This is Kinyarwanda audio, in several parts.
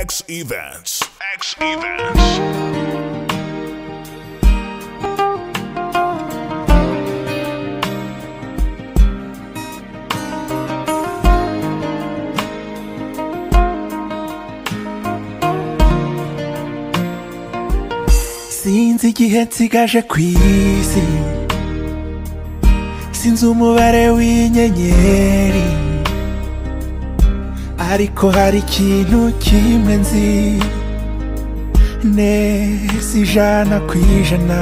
X Events. X Events. Sinzi igihe nsigaje kw'isi, sinzi umubare w'inyenyeri, ariko hari ikintu kimwe nzi neza ijana kw'ijana,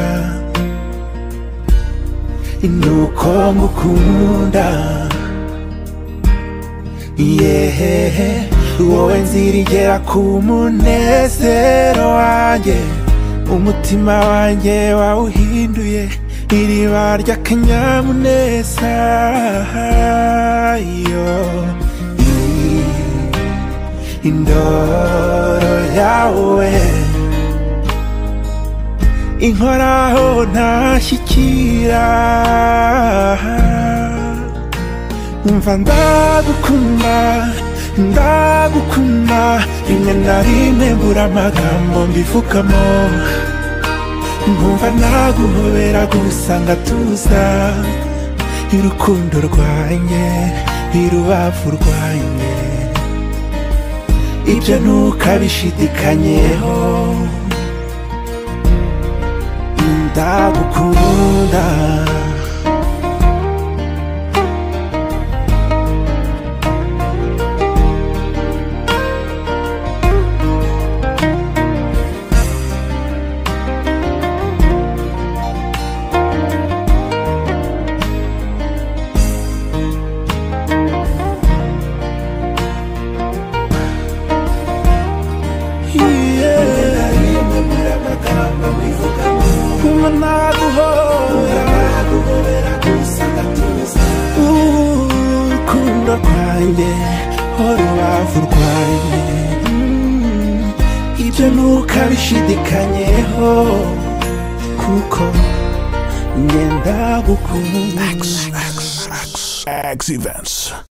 nuko ngukunda. Yehehe, wowe nzirigera ku munezero wanjye, umutima wanjye wawuhinduye iriba ry'akanyamuneza. Indoro yawe inkoraho ntashyikira, umva ndagukunda, ndagukunda, rimwe na rimwe mbura amagambo mbivugamo, nkumva naguhobera gusa ngatuza. Urukundo rwanjye, irubavu rwanjye, ibyo ntukabishidikanyeho, ndagukunda. Urukundo rwanjye, urubavu rwanjye, ibyo ntukabishidikanyeho, kuko njye ndagukunda. X Events.